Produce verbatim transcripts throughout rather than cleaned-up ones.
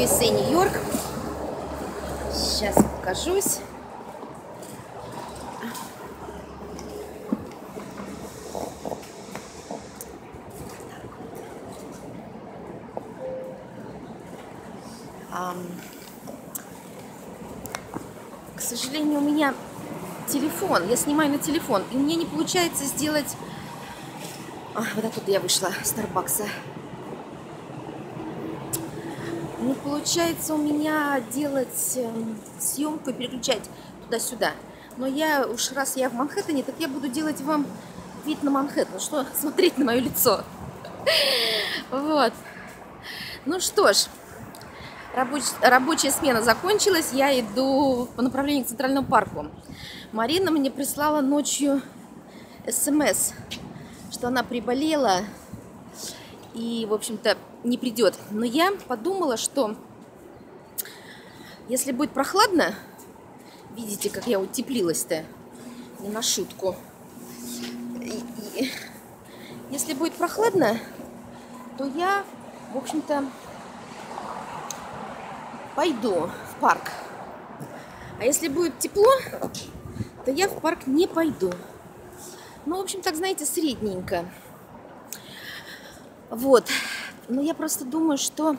ю эс эй Нью-Йорк. Сейчас покажусь. К сожалению, у меня телефон. Я снимаю на телефон, и мне не получается сделать... А, вот оттуда я вышла, с Старбакса. Не получается у меня делать э, съемку и переключать туда-сюда. Но я уж раз я в Манхэттене, так я буду делать вам вид на Манхэттен, что смотреть на мое лицо. Вот. Ну что ж, рабоч... рабочая смена закончилась. Я иду по направлению к Центральному парку. Марина мне прислала ночью эс эм эс, что она приболела и, в общем-то, не придет. Но я подумала, что если будет прохладно, видите, как я утеплилась-то, не на шутку. И, и, если будет прохладно, то я, в общем-то, пойду в парк. А если будет тепло, то я в парк не пойду. Ну, в общем, так, знаете, средненько. Вот. Но я просто думаю, что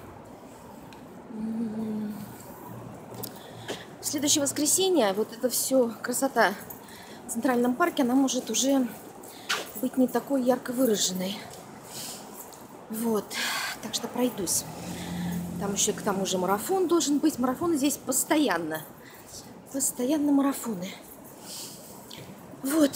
в следующее воскресенье вот это все красота в Центральном парке, она может уже быть не такой ярко выраженной. Вот. Так что пройдусь. Там еще к тому же марафон должен быть. Марафоны здесь постоянно. Постоянно марафоны. Вот.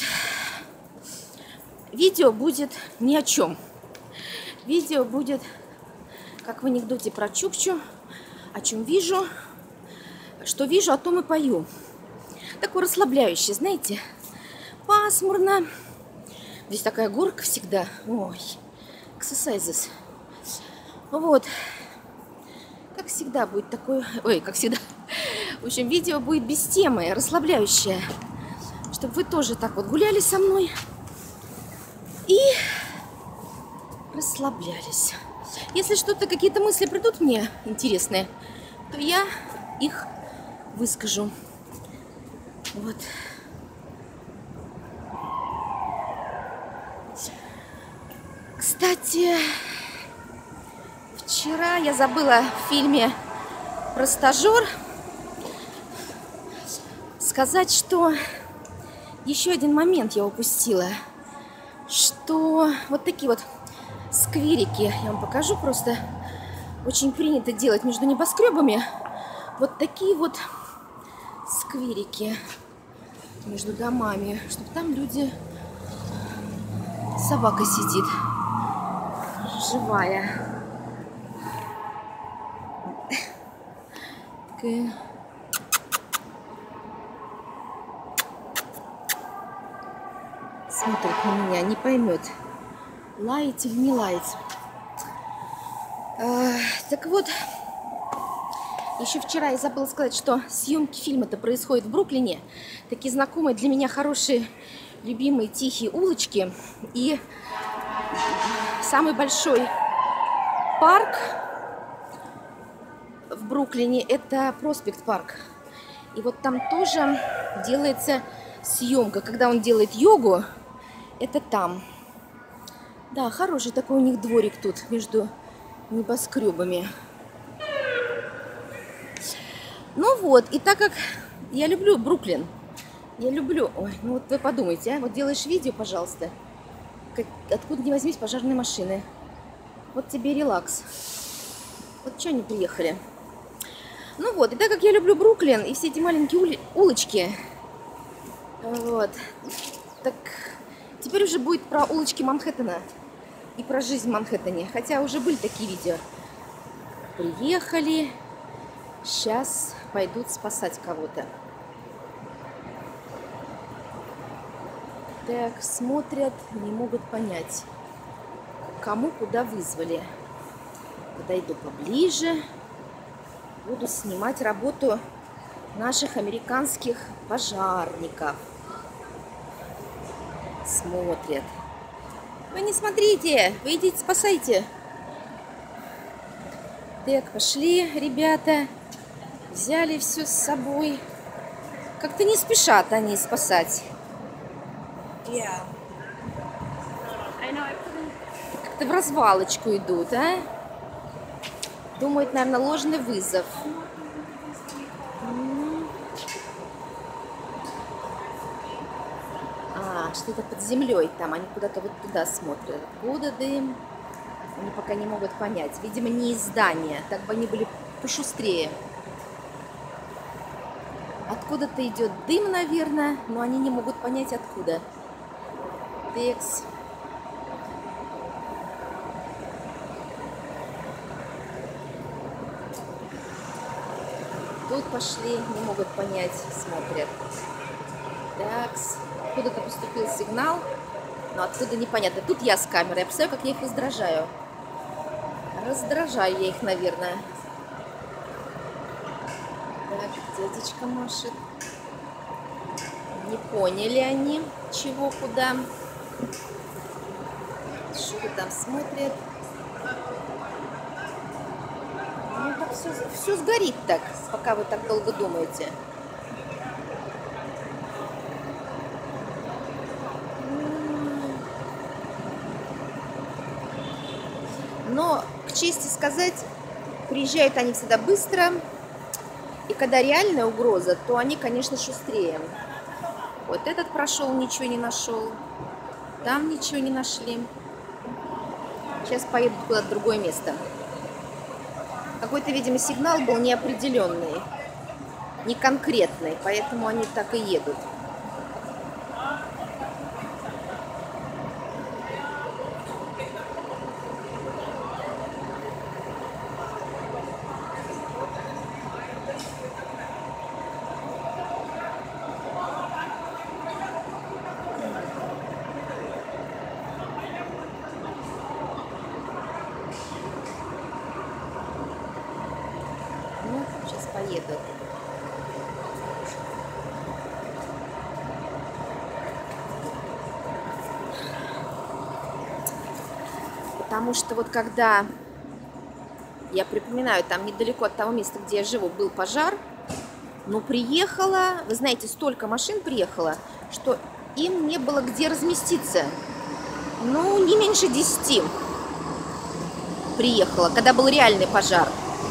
Видео будет ни о чем. Видео будет, как в анекдоте про Чукчу. О чем вижу. Что вижу, о том и пою. Такое расслабляющее, знаете. Пасмурно. Здесь такая горка всегда. Ой. Exercises. Вот. Как всегда будет такое... Ой, как всегда. В общем, видео будет без темы, расслабляющее. Чтобы вы тоже так вот гуляли со мной и расслаблялись. Если что-то, какие-то мысли придут мне интересные, то я их выскажу. Вот. Кстати, вчера я забыла в фильме про стажер сказать, что еще один момент я упустила, что вот такие вот скверики, я вам покажу просто, очень принято делать между небоскребами, вот такие вот скверики между домами, чтобы там люди, собака сидит, живая. Такая. Смотрит на меня, не поймет, лаять или не лаять. А, так вот, еще вчера я забыла сказать, что съемки фильма-то происходят в Бруклине. Такие знакомые для меня хорошие, любимые, тихие улочки. И самый большой парк в Бруклине – это Проспект Парк. И вот там тоже делается съемка. Когда он делает йогу, это там. Да, хороший такой у них дворик тут между небоскребами. Ну вот, и так как я люблю Бруклин, я люблю... Ой, ну вот вы подумайте, а, вот делаешь видео, пожалуйста, как, откуда ни возьмись пожарные машины. Вот тебе релакс. Вот что они приехали. Ну вот, и так как я люблю Бруклин и все эти маленькие ули... улочки, вот, так теперь уже будет про улочки Манхэттена и про жизнь в Манхэттене. Хотя уже были такие видео. Приехали, сейчас пойдут спасать кого-то. Так, смотрят, не могут понять, кому куда вызвали. Подойду поближе, буду снимать работу наших американских пожарников. Смотрят. Вы не смотрите, вы идите спасайте. Так, пошли, ребята. Взяли все с собой. Как-то не спешат они спасать. Yeah. Как-то в развалочку идут, а? Думают, наверное, ложный вызов. А, что-то под землей там. Они куда-то вот туда смотрят. Откуда дым? Они пока не могут понять. Видимо, не из здания. Так бы они были пошустрее. Откуда-то идет дым, наверное, но они не могут понять, откуда. Текс. Тут пошли, не могут понять, смотрят. Такс. Откуда-то поступил сигнал, но откуда непонятно. Тут я с камерой. Я представляю, как я их раздражаю. Раздражаю я их, наверное. Так, дядечка машет. Не поняли они, чего, куда. Что там смотрят. Ну, так все, все сгорит так, пока вы так долго думаете. Но, к чести сказать, приезжают они всегда быстро. И когда реальная угроза, то они, конечно, шустрее. Вот этот прошел, ничего не нашел. Там ничего не нашли. Сейчас поедут куда-то в другое место. Какой-то, видимо, сигнал был неопределенный, не конкретный, поэтому они так и едут. Ну, сейчас поедут. Потому что вот когда, я припоминаю, там недалеко от того места, где я живу, был пожар, но приехало, вы знаете, столько машин приехало, что им не было где разместиться. Ну, не меньше десяти приехало, когда был реальный пожар.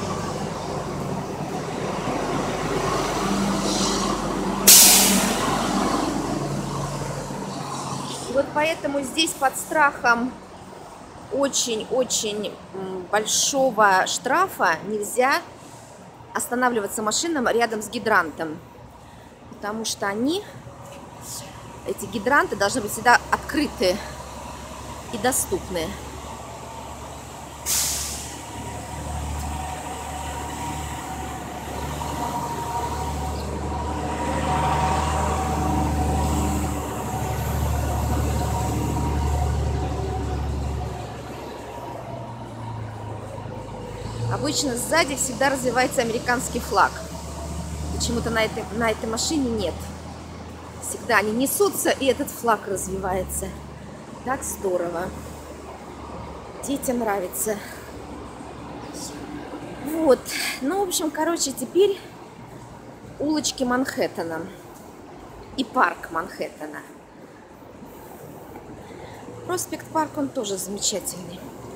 И вот поэтому здесь под страхом очень-очень большого штрафа нельзя останавливаться машинам рядом с гидрантом. Потому что они, эти гидранты, должны быть всегда открыты и доступны. Обычно сзади всегда развивается американский флаг. Почему-то на этой, на этой машине нет. Всегда они несутся, и этот флаг развивается. Так здорово. Детям нравится. Вот. Ну, в общем, короче, теперь улочки Манхэттена. И парк Манхэттена. Проспект Парк, он тоже замечательный.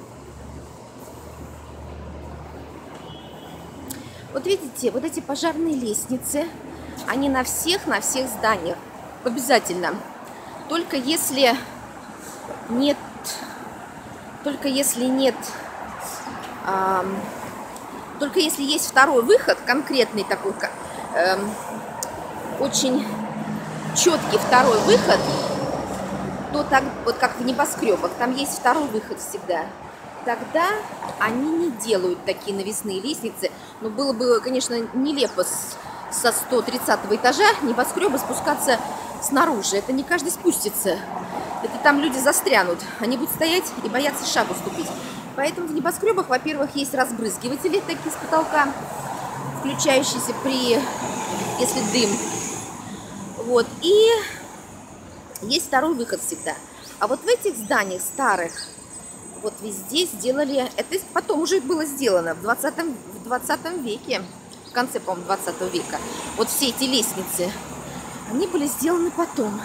Вот видите, вот эти пожарные лестницы, они на всех, на всех зданиях. Обязательно. Только если нет, только если нет, э, только если есть второй выход, конкретный такой, э, очень четкий второй выход, то так, вот как в небоскребах, там есть второй выход всегда. Тогда они не делают такие навесные лестницы. Но было бы, конечно, нелепо с, со сто тридцатого этажа небоскреба спускаться снаружи. Это не каждый спустится. Это там люди застрянут. Они будут стоять и бояться шагу ступить. Поэтому в небоскребах, во-первых, есть разбрызгиватели такие с потолка, включающиеся при, если дым. Вот. И есть второй выход всегда. А вот в этих зданиях старых, Вот везде сделали, это потом уже было сделано в двадцатом, в двадцатом веке, в конце, по-моему, двадцатого века. Вот все эти лестницы, они были сделаны потом.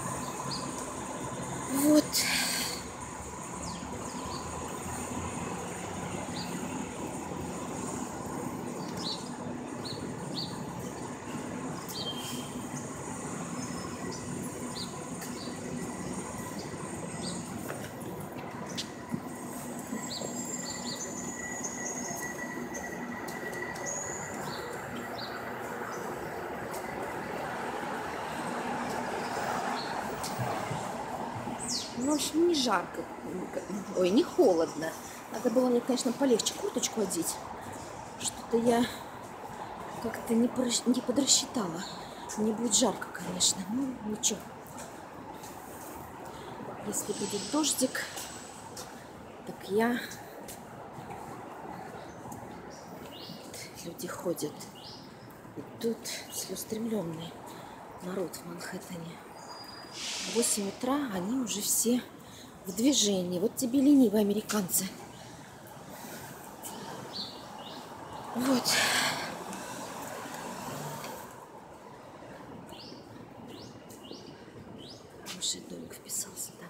Вот. Ну, в общем, не жарко. Ой, не холодно. Надо было мне, конечно, полегче курточку одеть. Что-то я как-то не, просч... не подрасчитала. Мне будет жарко, конечно. Ну, ничего. Если будет дождик, так я... Люди ходят. И тут целеустремленный народ в Манхэттене. В восемь утра они уже все в движении. Вот тебе ленивые американцы. Вот. Хороший домик вписался там.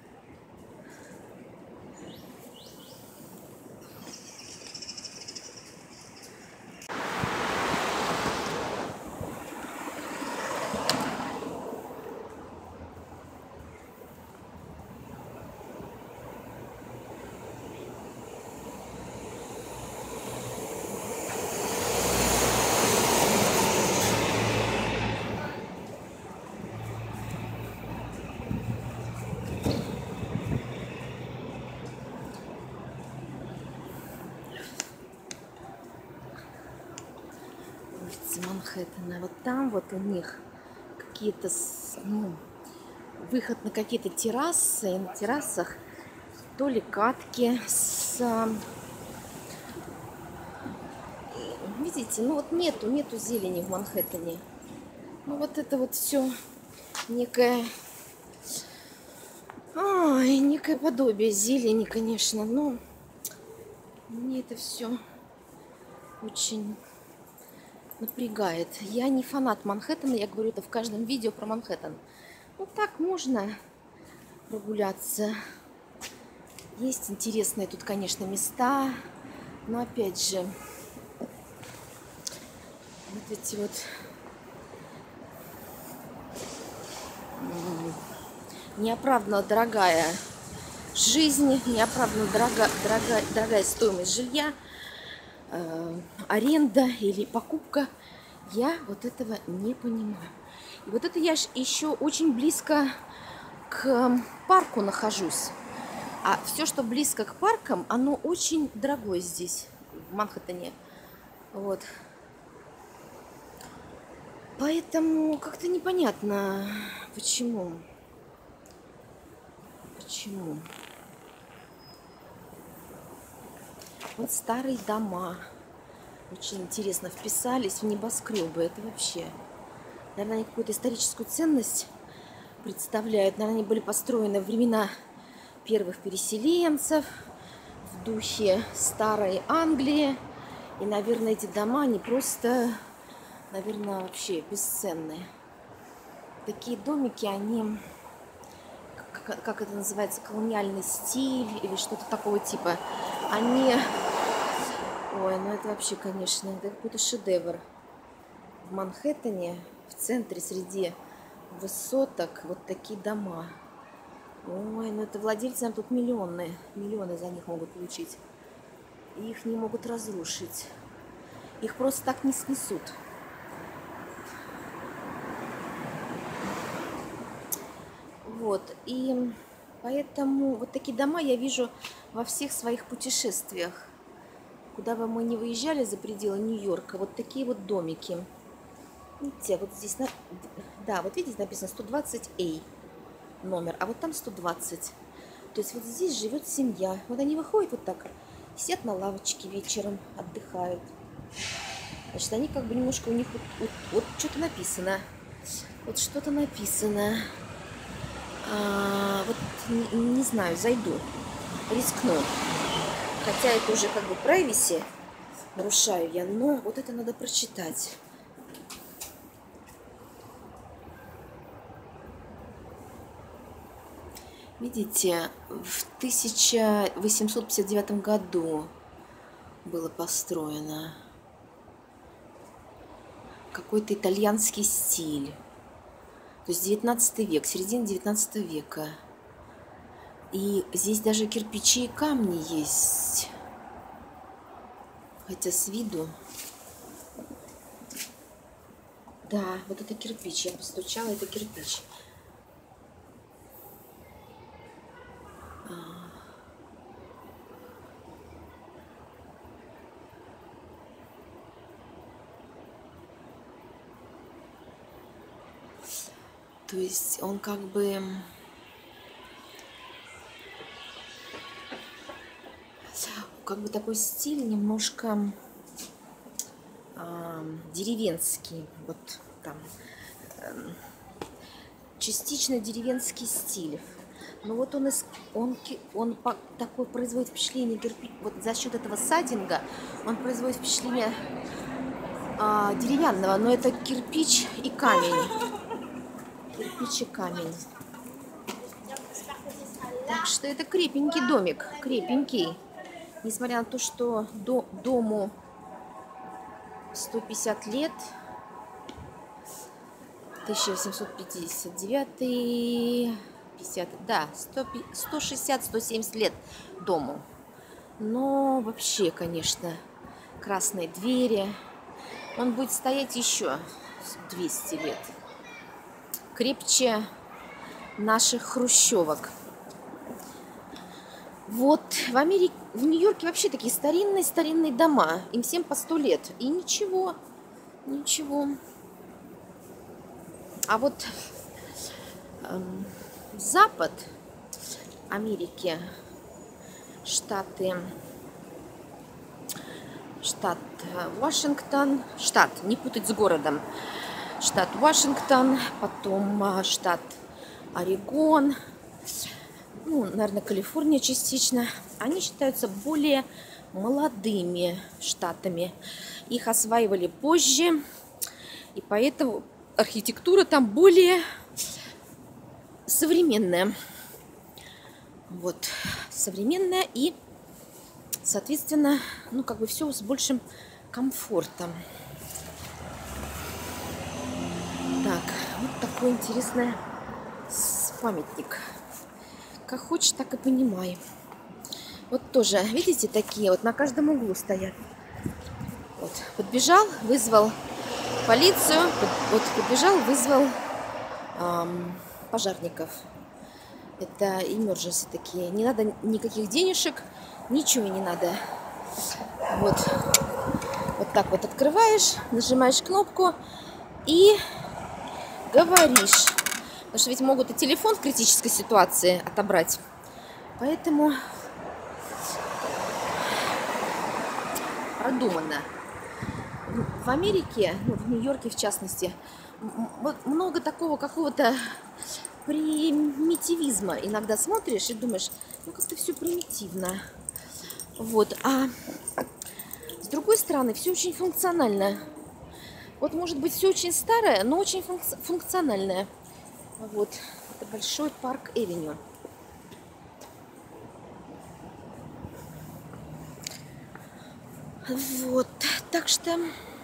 Манхэттена. Вот там вот у них какие-то, ну, выход на какие-то террасы, и на террасах то ли катки с... Видите, ну вот нету, нету зелени в Манхэттене. Ну вот это вот все некое... Ой, некое подобие зелени, конечно, но мне это все очень... напрягает. Я не фанат Манхэттена, я говорю это в каждом видео про Манхэттен. Ну так можно прогуляться. Есть интересные тут, конечно, места, но опять же, вот эти вот неоправданно дорогая жизнь, неоправданно дорогая, дорогая, дорогая стоимость жилья, аренда или покупка, я вот этого не понимаю. И вот это я еще очень близко к парку нахожусь. А все, что близко к паркам, оно очень дорогое здесь, в Манхэттене. Вот. Поэтому как-то непонятно, почему. Почему. Вот старые дома. Очень интересно вписались в небоскребы. Это вообще, наверное, они какую-то историческую ценность представляют. Наверное, они были построены во времена первых переселенцев, в духе старой Англии. И, наверное, эти дома, они просто, наверное, вообще бесценные. Такие домики, они, как, как это называется, колониальный стиль или что-то такого типа. Они... Ой, ну это вообще, конечно, это какой-то шедевр. В Манхэттене, в центре, среди высоток, вот такие дома. Ой, ну это владельцы тут миллионные. Миллионы за них могут получить. И их не могут разрушить. Их просто так не снесут. Вот, и поэтому вот такие дома я вижу во всех своих путешествиях. Куда бы мы ни выезжали за пределы Нью-Йорка, вот такие вот домики. Видите, вот здесь, да, вот видите, написано сто двадцать А номер, а вот там сто двадцать. То есть вот здесь живет семья. Вот они выходят вот так, сидят на лавочке вечером, отдыхают. Значит, они как бы немножко у них вот, вот, вот что-то написано. Вот что-то написано. А, вот не, не знаю, зайду. рискну. Хотя это уже как бы privacy нарушаю я, но вот это надо прочитать. Видите, в тысяча восемьсот пятьдесят девятом году было построено. Какой-то итальянский стиль. То есть девятнадцатый век, середина девятнадцатого века. И здесь даже кирпичи и камни есть. Хотя с виду... Да, вот это кирпич. Я постучала, это кирпич. То есть он как бы... Как бы такой стиль немножко э, деревенский. Вот там э, частично деревенский стиль. Но вот он, из, он, он по, такой производит впечатление кирпич. Вот за счет этого саддинга он производит впечатление э, деревянного. Но это кирпич и камень. Кирпич и камень. Так что это крепенький домик. Крепенький. Несмотря на то, что до, дому сто пятьдесят лет, тысяча восемьсот пятьдесят девятый, пятьдесят, да, сто шестьдесят — сто семьдесят лет дому. Но вообще, конечно, красные двери. Он будет стоять еще двести лет. Крепче наших хрущевок. Вот в Америке, в Нью-Йорке вообще такие старинные-старинные дома. Им всем по сто лет. И ничего, ничего. А вот эм, запад Америки, штаты, штат Вашингтон, штат, не путать с городом, штат Вашингтон, потом штат Орегон, ну, наверное, Калифорния частично, они считаются более молодыми штатами. Их осваивали позже, и поэтому архитектура там более современная. Вот, современная и, соответственно, ну, как бы все с большим комфортом. Так, вот такой интересный памятник. Как хочешь, так и понимай. Вот тоже, видите, такие вот на каждом углу стоят. Вот, подбежал, вызвал полицию, под, вот подбежал, вызвал эм, пожарников. Это emergency такие. Не надо никаких денежек, ничего не надо. Вот, вот так вот открываешь, нажимаешь кнопку и говоришь. Потому что ведь могут и телефон в критической ситуации отобрать. Поэтому продумано. В Америке, ну, в Нью-Йорке в частности, вот много такого какого-то примитивизма. Иногда смотришь и думаешь, ну как-то все примитивно. Вот. А с другой стороны, все очень функционально. Вот может быть все очень старое, но очень функци- функциональное. Вот, это большой парк Эвеню. Вот, так что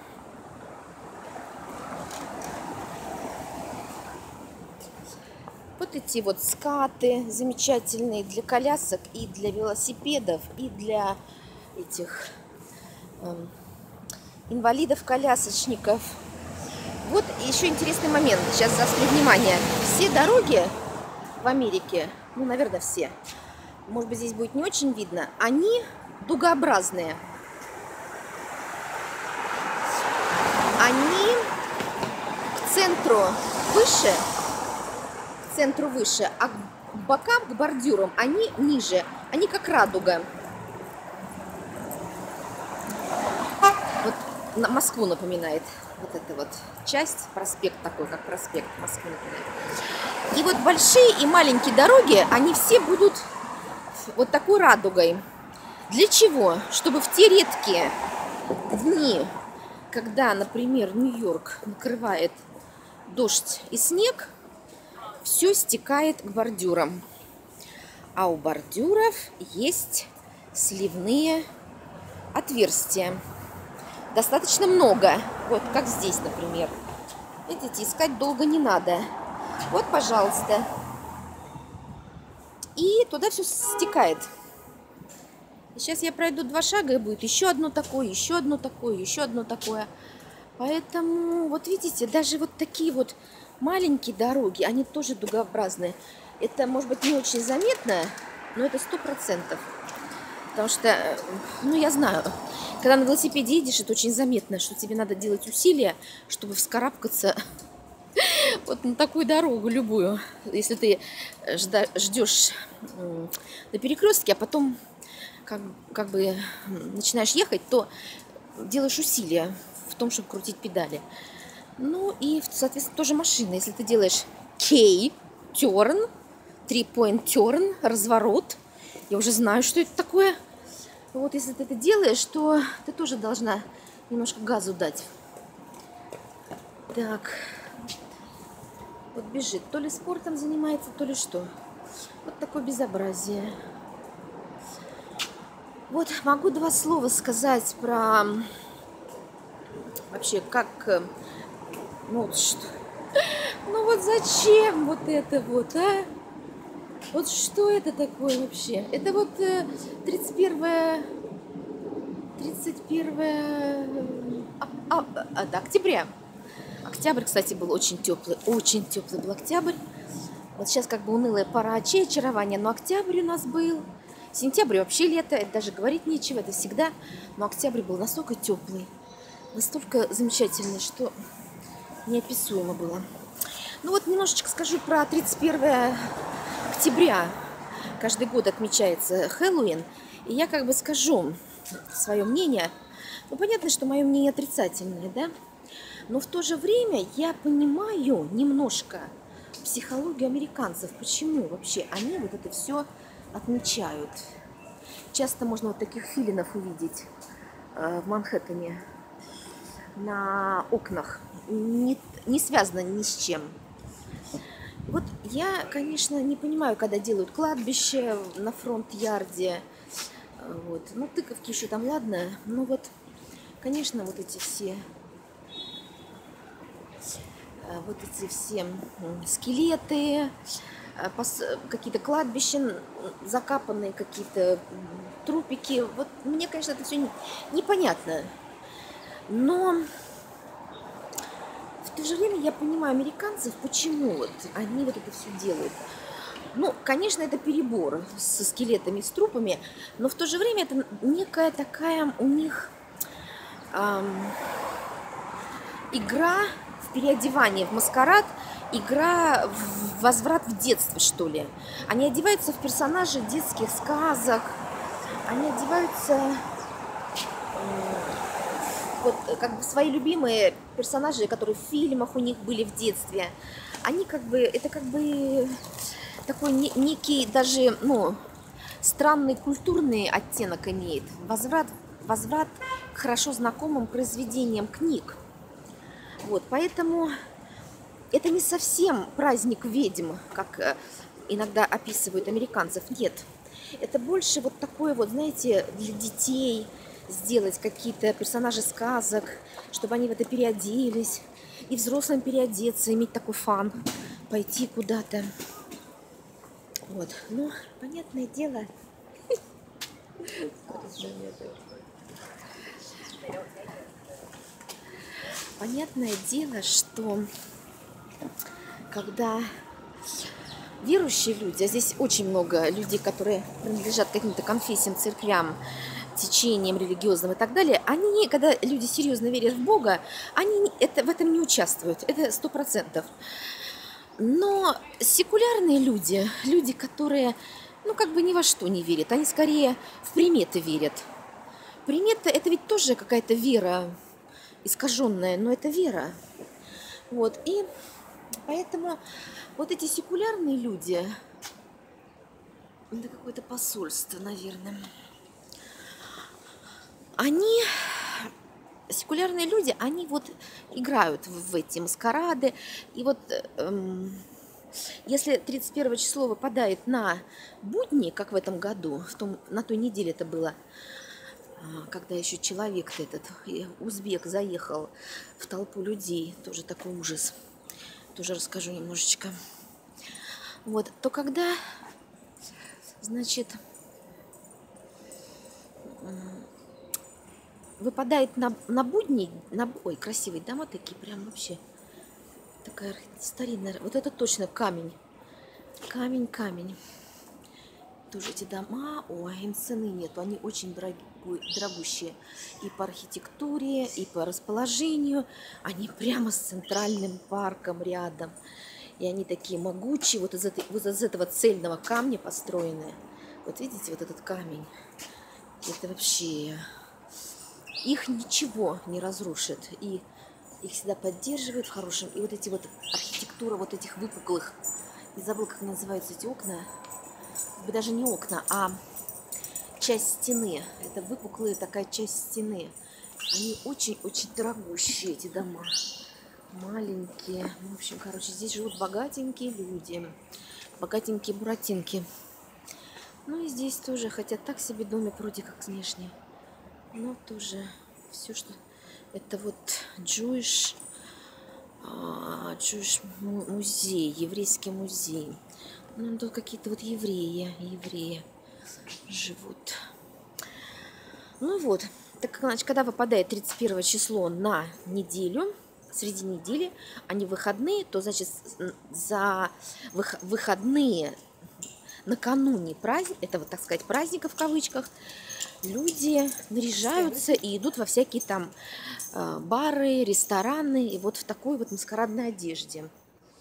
вот эти вот скаты замечательные для колясок и для велосипедов, и для этих эм, инвалидов-колясочников. Вот еще интересный момент. Сейчас заострю внимание. Все дороги в Америке, ну, наверное, все, может быть, здесь будет не очень видно, они дугообразные. Они к центру выше, к центру выше, а к бокам, к бордюрам, они ниже. Они как радуга. Вот на Москву напоминает. Вот эта вот часть, проспект такой, как проспект Москвы, например. И вот большие и маленькие дороги, они все будут вот такой радугой. Для чего? Чтобы в те редкие дни, когда, например, Нью-Йорк накрывает дождь и снег, все стекает к бордюрам. А у бордюров есть сливные отверстия. Достаточно много. Вот как здесь, например. Видите, искать долго не надо. Вот, пожалуйста. И туда все стекает. Сейчас я пройду два шага, и будет еще одно такое, еще одно такое, еще одно такое. Поэтому, вот видите, даже вот такие вот маленькие дороги, они тоже дугообразные. Это, может быть, не очень заметно, но это сто процентов. Потому что, ну, я знаю, когда на велосипеде едешь, это очень заметно, что тебе надо делать усилия, чтобы вскарабкаться вот на такую дорогу любую. Если ты ждешь на перекрестке, а потом как, как бы начинаешь ехать, то делаешь усилия в том, чтобы крутить педали. Ну и, соответственно, тоже машина. Если ты делаешь K-turn, три-point turn, разворот, я уже знаю, что это такое. Вот если ты это делаешь, то ты тоже должна немножко газу дать. Так. Вот бежит. То ли спортом занимается, то ли что. Вот такое безобразие. Вот могу два слова сказать про вообще как... Ну вот что... Ну вот зачем вот это вот, а? Вот что это такое вообще? Это вот тридцать первое... тридцать первое... А, а, а, да, октября. Октябрь, кстати, был очень теплый. Очень теплый был октябрь. Вот сейчас как бы унылая пора очей, очарования, но октябрь у нас был. Сентябрь вообще лето, это даже говорить нечего, это всегда. Но октябрь был настолько теплый, настолько замечательный, что неописуемо было. Ну вот немножечко скажу про тридцать первое октября. Каждый год отмечается Хэллоуин. И я как бы скажу свое мнение. Ну, понятно, что мое мнение отрицательное, да? Но в то же время я понимаю немножко психологию американцев. Почему вообще они вот это все отмечают? Часто можно вот таких филинов увидеть э, в Манхэттене на окнах. Не, не связано ни с чем. Вот я, конечно, не понимаю, когда делают кладбище на фронт-ярде. Вот. Ну, тыковки еще там, ладно. Но вот, конечно, вот эти все... Вот эти все скелеты, какие-то кладбища, закапанные какие-то трупики. Вот мне, конечно, это все непонятно. Но в то же время я понимаю американцев, почему вот они вот это все делают. Ну, конечно, это перебор со скелетами, с трупами, но в то же время это некая такая у них эм, игра в переодевание, в маскарад, игра в возврат в детство, что ли. Они одеваются в персонажей детских сказок, они одеваются вот как бы свои любимые персонажи, которые в фильмах у них были в детстве. Они как бы, это как бы такой некий даже, ну, странный культурный оттенок имеет. Возврат, возврат к хорошо знакомым произведениям книг. Вот, поэтому это не совсем праздник ведьм, как иногда описывают американцев. Нет, это больше вот такое вот, знаете, для детей сделать какие-то персонажи сказок, чтобы они в это переоделись, и взрослым переодеться, иметь такой фан, пойти куда-то. Вот, ну, понятное дело. Понятное дело, что когда верующие люди, а здесь очень много людей, которые принадлежат каким-то конфессиям, церквям, течениям религиозным и так далее, они, когда люди серьезно верят в Бога, они это, в этом не участвуют, это сто процентов. Но секулярные люди, люди, которые, ну, как бы ни во что не верят, они скорее в приметы верят. Приметы – это ведь тоже какая-то вера искаженная, но это вера. Вот, и поэтому вот эти секулярные люди, Это какое-то посольство, наверное. Они, секулярные люди, они вот играют в эти маскарады. И вот эм, если тридцать первое число выпадает на будни, как в этом году, в том, на той неделе это было, когда еще человек этот, узбек, заехал в толпу людей, тоже такой ужас, тоже расскажу немножечко. Вот, то когда, значит, выпадает на, на будни, на, ой, красивые дома такие, прям вообще, такая старинная, вот это точно камень, камень, камень. Тоже эти дома, ой, им цены нету, они очень дорогущие и по архитектуре, и по расположению. Они прямо с центральным парком рядом. И они такие могучие, вот из, этой, вот из этого цельного камня построенные. Вот видите, вот этот камень, это вообще, их ничего не разрушит. И их всегда поддерживают в хорошем. И вот эти вот архитектура вот этих выпуклых, я забыла, как называются эти окна, даже не окна, а часть стены. Это выпуклая такая часть стены. Они очень-очень дорогущие, эти дома. Маленькие. В общем, короче, здесь живут богатенькие люди. Богатенькие буратинки. Ну и здесь тоже, хотя так себе домик вроде как внешне. Но тоже все, что... Это вот Jewish, Jewish музей, еврейский музей. Ну, тут какие-то вот евреи, евреи живут. Ну вот, так, значит, когда выпадает тридцать первое число на неделю, среди недели, а не выходные, то, значит, за выходные накануне праздника, это вот, так сказать, праздника в кавычках, люди наряжаются и идут во всякие там бары, рестораны, и вот в такой вот маскарадной одежде.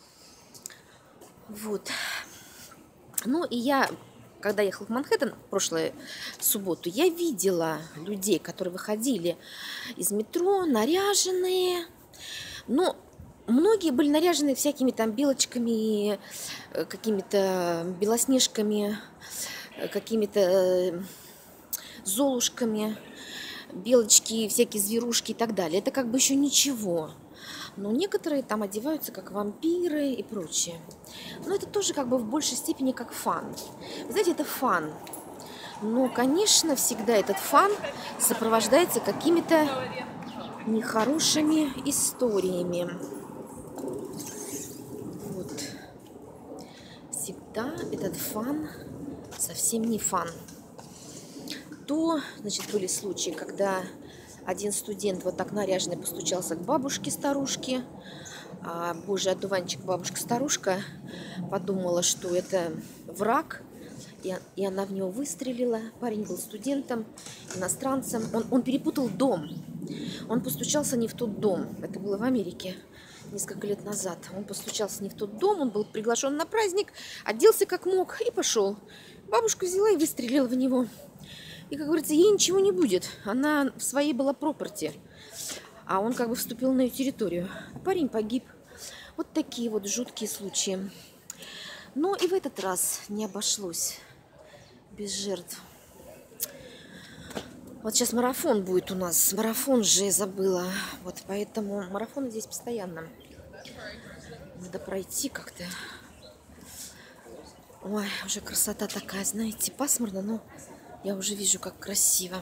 Вот. Ну, и я, когда ехала в Манхэттен в прошлую субботу, я видела людей, которые выходили из метро, наряженные. Но многие были наряжены всякими там белочками, какими-то белоснежками, какими-то золушками, белочки, всякие зверушки и так далее. Это как бы еще ничего. Но некоторые там одеваются как вампиры и прочее. Но это тоже как бы в большей степени как фан. Вы знаете, это фан. Но, конечно, всегда этот фан сопровождается какими-то нехорошими историями. Вот. Всегда этот фан совсем не фан. То, значит, были случаи, когда один студент вот так наряженный постучался к бабушке-старушке, а божий одуванчик, бабушка-старушка подумала, что это враг, и, и она в него выстрелила. Парень был студентом, иностранцем. Он, он перепутал дом. Он постучался не в тот дом. Это было в Америке несколько лет назад. Он постучался не в тот дом, он был приглашен на праздник, оделся как мог и пошел. Бабушка взяла и выстрелила в него. И, как говорится, ей ничего не будет. Она в своей была пропорти. А он как бы вступил на ее территорию. Парень погиб. Вот такие вот жуткие случаи. Но и в этот раз не обошлось без жертв. Вот сейчас марафон будет у нас. Марафон же я забыла. Вот поэтому марафон здесь постоянно. Надо пройти как-то. Ой, уже красота такая, знаете, пасмурно, но я уже вижу, как красиво.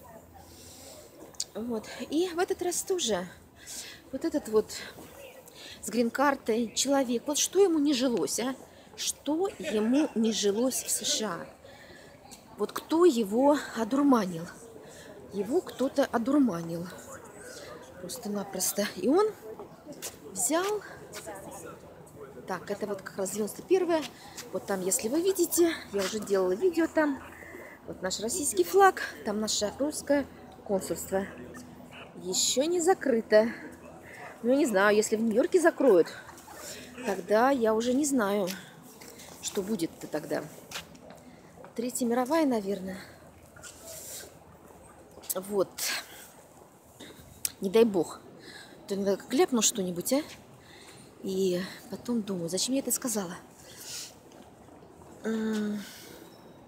Вот. И в этот раз тоже вот этот вот с грин-картой человек, вот что ему не жилось, а? Что ему не жилось в США? Вот кто его одурманил? Его кто-то одурманил. Просто-напросто. И он взял... Так, это вот как раз девяносто первое. Вот там, если вы видите, я уже делала видео там. Вот наш российский флаг. Там наше русское консульство. Еще не закрыто. Ну, не знаю, если в Нью-Йорке закроют, тогда я уже не знаю, что будет-то тогда. Третья мировая, наверное. Вот. Не дай бог. То иногда как ляпну что-нибудь, а? И потом думаю, зачем я это сказала?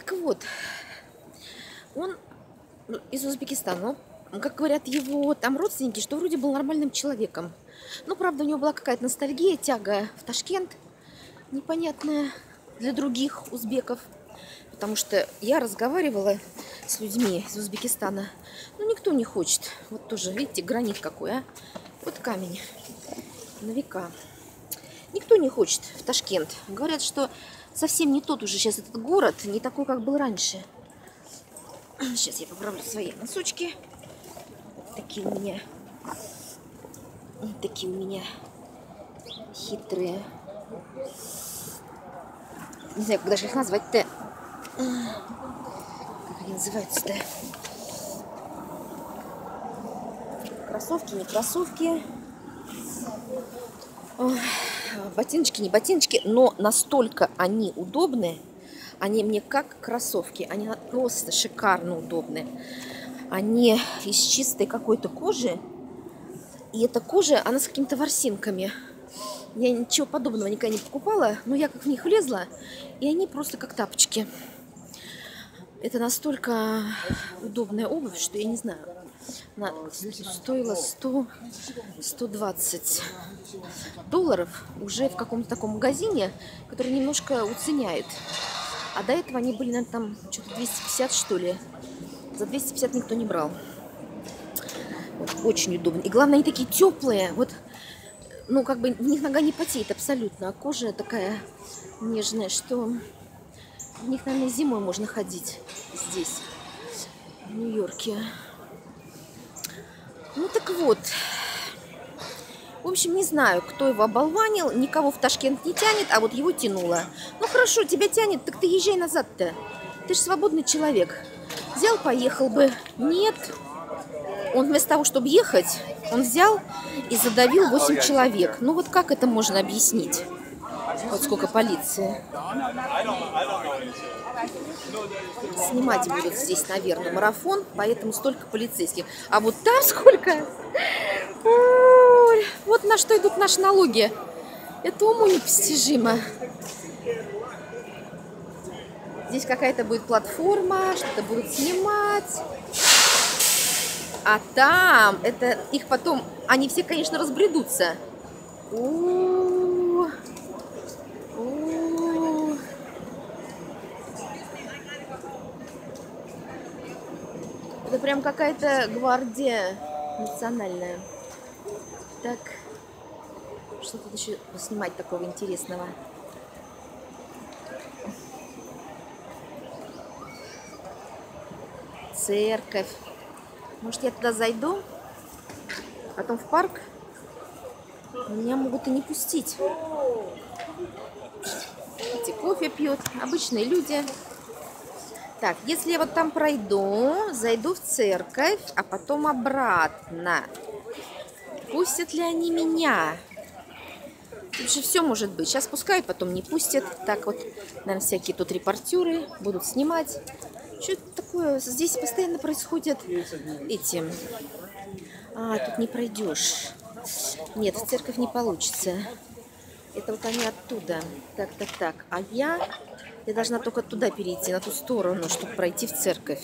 Так вот, он из Узбекистана. Ну, как говорят его там родственники, что вроде был нормальным человеком. Ну, правда, у него была какая-то ностальгия, тяга в Ташкент, непонятная для других узбеков. Потому что я разговаривала с людьми из Узбекистана. Ну, никто не хочет. Вот тоже, видите, гранит какой, а? Вот камень на века. Никто не хочет в Ташкент. Говорят, что совсем не тот уже сейчас этот город, не такой, как был раньше. Сейчас я поправлю свои носочки. Вот такие у меня. Вот такие у меня хитрые. Не знаю, как даже их назвать-то. Как они называются-то? Кроссовки, не кроссовки. Ой, ботиночки, не ботиночки. Но настолько они удобны. Они мне как кроссовки. Они просто шикарно удобны. Они из чистой какой-то кожи. И эта кожа, она с какими-то ворсинками. Я ничего подобного никогда не покупала. Но я как в них влезла. И они просто как тапочки. Это настолько удобная обувь, что я не знаю. Она стоила сто — сто двадцать долларов уже в каком-то таком магазине, который немножко уценяет. А до этого они были, наверное, там что-то двести пятьдесят, что ли. За двести пятьдесят никто не брал. Вот, очень удобно. И главное, они такие теплые. Вот, ну, как бы в них нога не потеет абсолютно. А кожа такая нежная, что в них, наверное, зимой можно ходить здесь, в Нью-Йорке. Ну, так вот. В общем, не знаю, кто его оболванил. Никого в Ташкент не тянет, а вот его тянуло. Ну, хорошо, тебя тянет, так ты езжай назад-то. Ты же свободный человек. Взял, поехал бы. Нет. Он вместо того, чтобы ехать, он взял и задавил восемь человек. Ну, вот как это можно объяснить? Вот сколько полиции. Снимать будут здесь, наверное, марафон, поэтому столько полицейских. А вот там сколько? Ой, вот на что идут наши налоги. Это уму непостижимо. Здесь какая-то будет платформа, что-то будут снимать. А там, это их потом, они все, конечно, разбредутся. О-о-о. О-о-о. Это прям какая-то гвардия национальная. Так, что тут еще снимать такого интересного? Церковь. Может, я туда зайду, потом в парк? Меня могут и не пустить. Видите, кофе пьют, обычные люди. Так, если я вот там пройду, зайду в церковь, а потом обратно. Пустят ли они меня? Тут же все может быть. Сейчас пускай, потом не пустят. Так вот, наверное, всякие тут репортеры будут снимать. Что это такое? Здесь постоянно происходят эти... А, тут не пройдешь. Нет, в церковь не получится. Это вот они оттуда. Так, так, так. А я... Я должна только туда перейти, на ту сторону, чтобы пройти в церковь.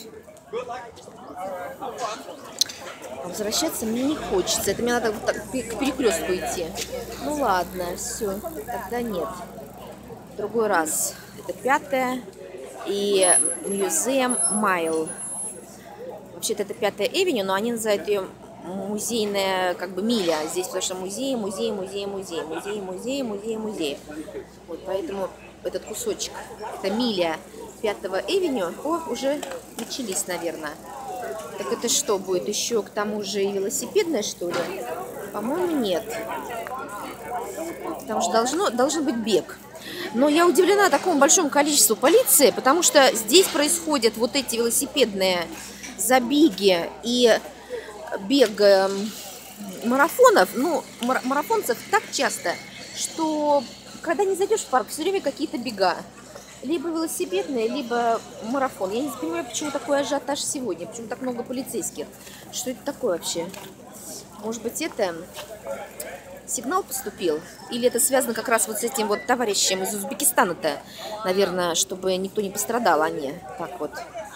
А возвращаться мне не хочется. Это мне надо вот так к перекрестку идти. Ну ладно, все. Тогда нет. В другой раз. Это пятое. И Museum Mile. Вообще-то это пятая Эвеню, но они называют ее музейная, как бы, миля. Здесь, потому что музей, музей, музей, музей. Музей, музей, музей, музей. Вот, поэтому этот кусочек, это миля пятого Эвеню. О, уже начались, наверное. Так это что будет? Еще к тому же и велосипедное, что ли? По-моему, нет. Потому что должно, должен быть бег. Но я удивлена такому большому количеству полиции, потому что здесь происходят вот эти велосипедные забеги и бег марафонов. Ну, марафонцев так часто, что когда не зайдешь в парк, все время какие-то бега. Либо велосипедные, либо марафон. Я не понимаю, почему такой ажиотаж сегодня, почему так много полицейских. Что это такое вообще? Может быть, это сигнал поступил? Или это связано как раз вот с этим вот товарищем из Узбекистана-то? Наверное, чтобы никто не пострадал, а не так вот.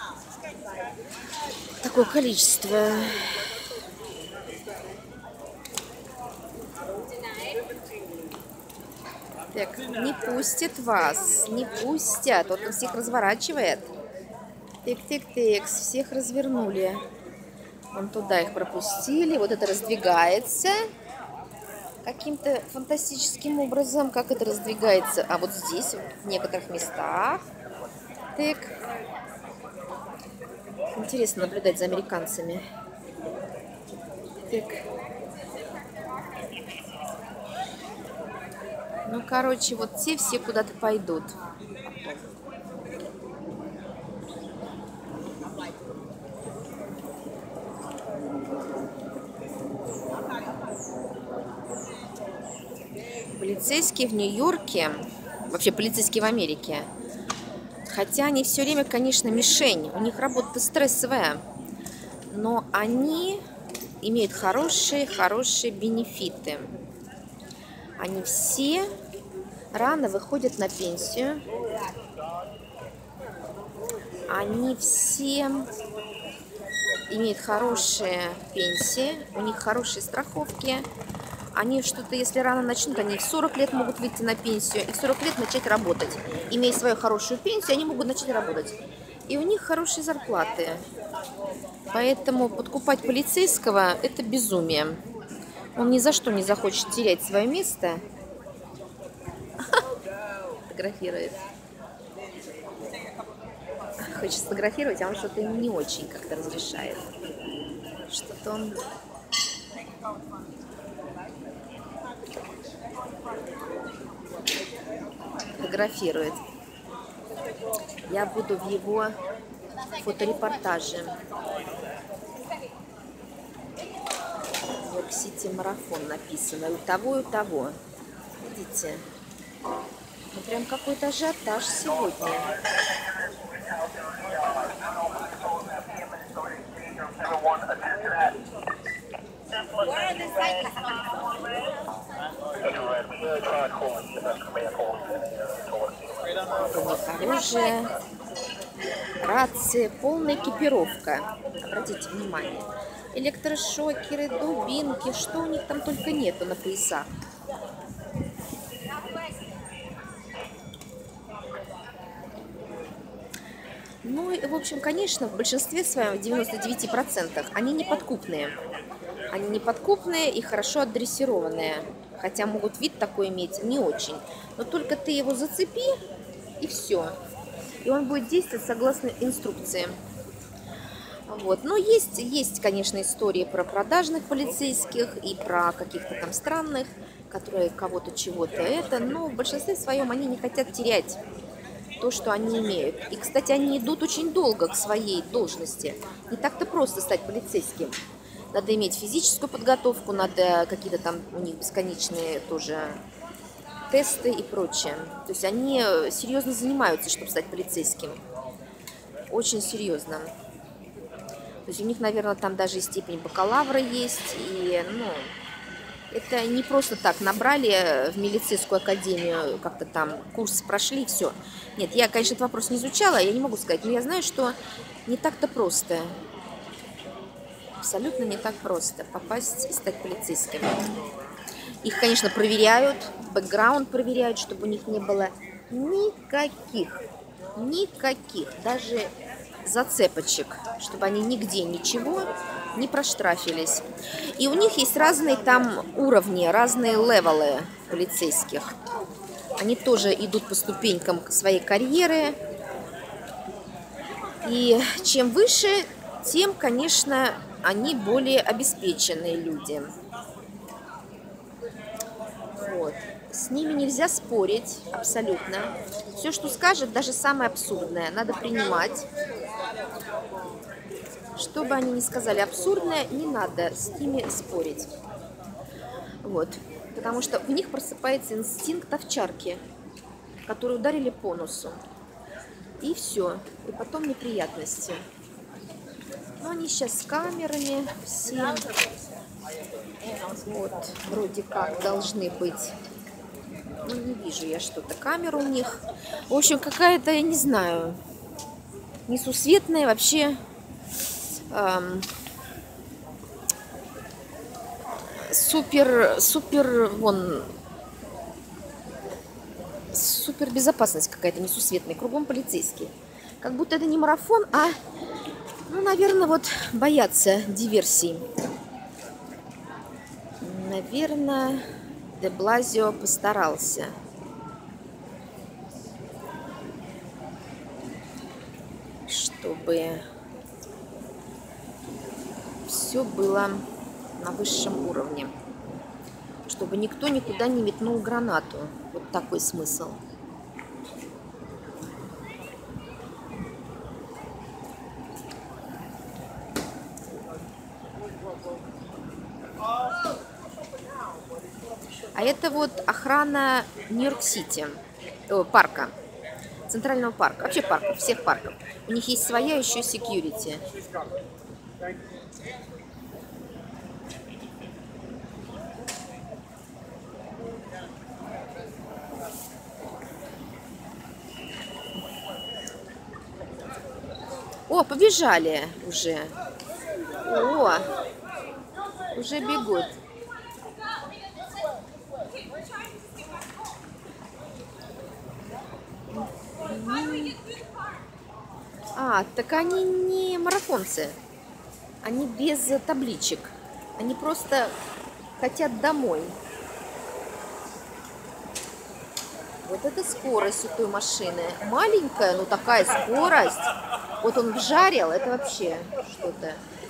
Такое количество. Так, не пустят вас, не пустят. Вот он всех разворачивает. Тик-тик-тик, всех развернули. Вон туда их пропустили. Вот это раздвигается каким-то фантастическим образом. Как это раздвигается? А вот здесь, вот, в некоторых местах. Так. Интересно наблюдать за американцами. Так. Ну, короче, вот те все куда-то пойдут. Полицейские в Нью-Йорке, вообще полицейские в Америке, хотя они все время, конечно, мишень, у них работа стрессовая, но они имеют хорошие, хорошие бенефиты. Они все рано выходят на пенсию, они все имеют хорошие пенсии, у них хорошие страховки. Они что-то, если рано начнут, они в сорок лет могут выйти на пенсию и в сорок лет начать работать. Имея свою хорошую пенсию, они могут начать работать. И у них хорошие зарплаты. Поэтому подкупать полицейского – это безумие. Он ни за что не захочет терять свое место. Фотографирует. Хочет сфотографировать, а он что-то не очень как-то разрешает. Что-то он... фотографирует. Я буду в его фоторепортаже. Нью-Йорк-Сити марафон написано. У того, и у того. Видите? Ну, прям какой-то ажиотаж сегодня. Оружие, рации, полная экипировка. Обратите внимание. Электрошокеры, дубинки, что у них там только нету на поясах. Ну, и, в общем, конечно, в большинстве своем, в девяноста девяти процентах, они неподкупные. Они неподкупные и хорошо отдрессированные. Хотя могут вид такой иметь не очень. Но только ты его зацепи, и все. И он будет действовать согласно инструкции. Вот. Но есть, есть, конечно, истории про продажных полицейских и про каких-то там странных, которые кого-то чего-то это. Но в большинстве своем они не хотят терять то, что они имеют. И, кстати, они идут очень долго к своей должности. Не так-то просто стать полицейским. Надо иметь физическую подготовку, надо какие-то там у них бесконечные тоже тесты и прочее. То есть они серьезно занимаются, чтобы стать полицейским. Очень серьезно. То есть у них, наверное, там даже и степень бакалавра есть. И, ну, это не просто так набрали в милицейскую академию, как-то там курс прошли и все. Нет, я, конечно, этот вопрос не изучала, я не могу сказать, но я знаю, что не так-то просто. Абсолютно не так просто попасть и стать полицейским. Их, конечно, проверяют, бэкграунд проверяют, чтобы у них не было никаких, никаких, даже зацепочек, чтобы они нигде ничего не проштрафились. И у них есть разные там уровни, разные левелы полицейских. Они тоже идут по ступенькам своей карьеры. И чем выше, тем, конечно, они более обеспеченные люди. Вот. С ними нельзя спорить абсолютно. Все, что скажет, даже самое абсурдное, надо принимать. Что бы они ни сказали абсурдное, не надо с ними спорить. Вот. Потому что в них просыпается инстинкт овчарки, который ударили по носу. И все. И потом неприятности. Но они сейчас с камерами все. Вот, вроде как должны быть. Ну, не вижу я что-то. Камеру у них. В общем, какая-то, я не знаю, несусветная вообще. Эм, супер, супер, вон, супер безопасность какая-то несусветная. Кругом полицейские. Как будто это не марафон, а, ну, наверное, вот боятся диверсий. Наверное, де Блазио постарался. Чтобы все было на высшем уровне. Чтобы никто никуда не метнул гранату. Вот такой смысл. А это вот охрана Нью-Йорк-Сити, э, парка, Центрального парка, вообще парков, всех парков. У них есть своя еще секьюрити. О, побежали уже. О, уже бегут. А, так они не марафонцы. Они без табличек. Они просто хотят домой. Вот это скорость у той машины. Маленькая, но такая скорость. Вот он вжарил, это вообще что-то.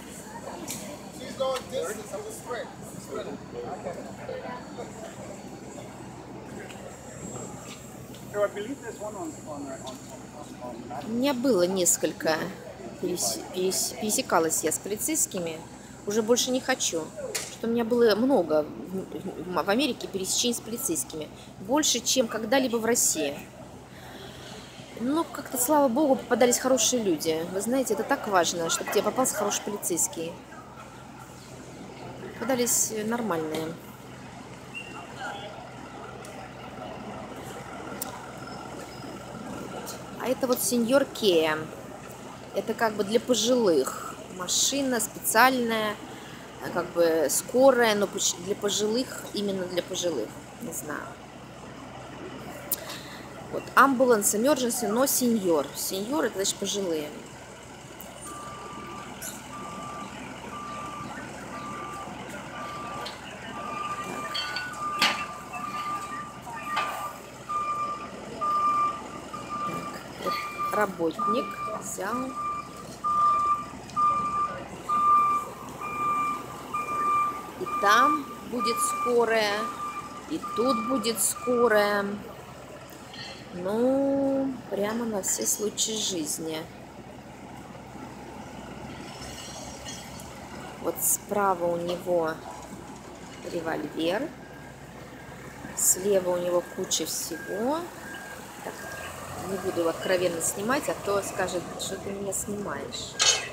У меня было несколько, перес, перес, пересекалась я с полицейскими, уже больше не хочу. Что у меня было много в, в Америке пересечений с полицейскими, больше, чем когда-либо в России. Но как-то, слава богу, попадались хорошие люди. Вы знаете, это так важно, чтобы тебе попался хороший полицейский. Попадались нормальные. А это вот сеньор Кея. Это как бы для пожилых. Машина специальная, как бы скорая, но для пожилых, именно для пожилых. Не знаю. Вот, ambulance, emergency, но сеньор. Сеньор это значит пожилые. Работник взял. И там будет скорая, и тут будет скорая. Ну, прямо на все случаи жизни. Вот справа у него револьвер, слева у него куча всего. Так, не буду его откровенно снимать, а то скажет, что ты меня снимаешь.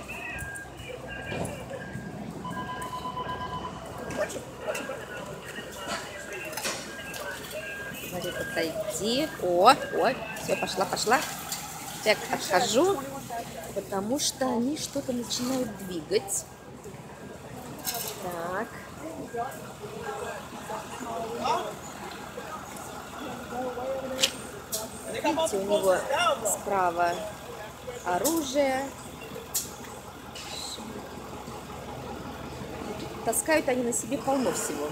Говорит, отойди. О, о, все, пошла, пошла. Так, отхожу, потому что они что-то начинают двигать. Так. Видите, у него справа оружие. Таскают они на себе полно всего.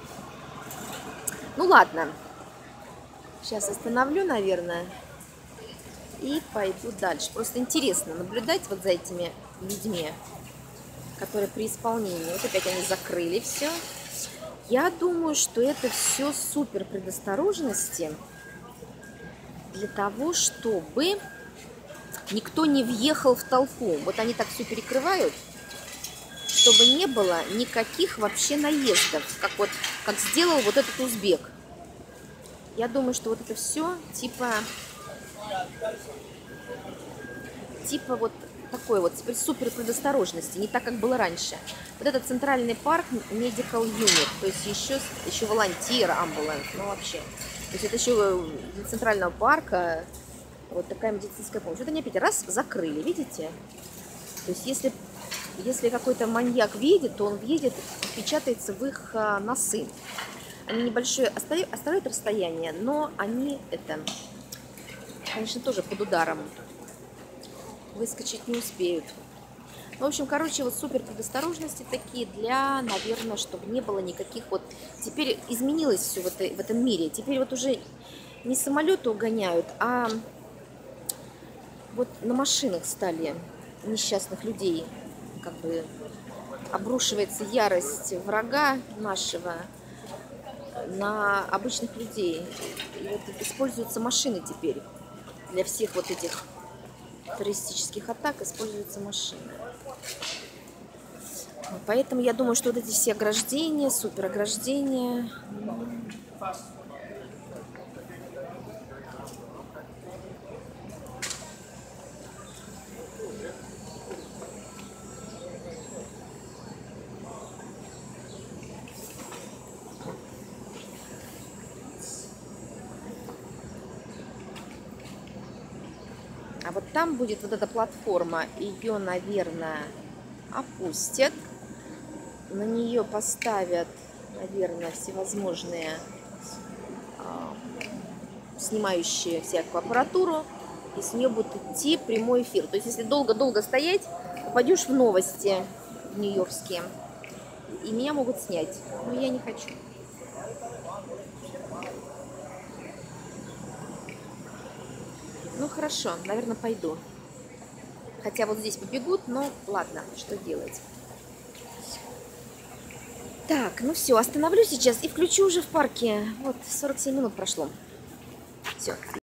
Ну ладно. Сейчас остановлю, наверное, и пойду дальше. Просто интересно наблюдать вот за этими людьми, которые при исполнении. Вот опять они закрыли все. Я думаю, что это все супер предосторожности для того, чтобы никто не въехал в толпу. Вот они так все перекрывают, чтобы не было никаких вообще наездов, как вот как сделал вот этот узбек. Я думаю, что вот это все типа, типа вот такой вот теперь супер предосторожности, не так, как было раньше. Вот этот центральный парк Medical Unit, то есть еще, еще волонтер, амбуланс, ну вообще. То есть это еще для центрального парка вот такая медицинская помощь. Вот они опять раз закрыли, видите? То есть если, если какой-то маньяк видит, то он видит, впечатается в их а, носы. Они небольшое оставляют, оставляют расстояние, но они это, конечно, тоже под ударом. Выскочить не успеют. В общем, короче, вот супер предосторожности такие для, наверное, чтобы не было никаких вот... Теперь изменилось все в, этой, в этом мире. Теперь вот уже не самолеты угоняют, а вот на машинах стали несчастных людей. Как бы обрушивается ярость врага нашего на обычных людей. И вот используются машины теперь для всех вот этих террористических атак, используются машины. Поэтому я думаю, что вот эти все ограждения, супер ограждения. А вот там будет вот эта платформа, ее, наверное, опустят. На нее поставят, наверное, всевозможные а, снимающие всякую аппаратуру. И с нее будет идти прямой эфир. То есть, если долго-долго стоять, попадешь в новости в нью-йоркские. И меня могут снять. Но я не хочу. Ну хорошо, наверное, пойду. Хотя вот здесь побегут, но ладно, что делать. Так, ну все, остановлюсь сейчас и включу уже в парке. Вот, сорок семь минут прошло. Все.